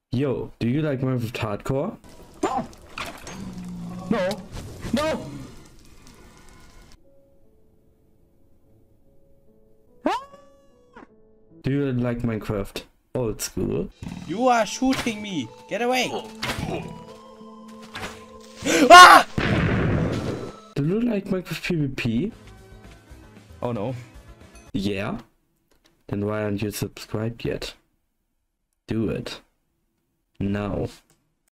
Yo, do you like Minecraft Hardcore? No! No! Do you like Minecraft Old School? You are shooting me! Get away! Ah! Do you like Minecraft PvP? Oh no. Yeah? Then why aren't you subscribed yet? Do it. Now.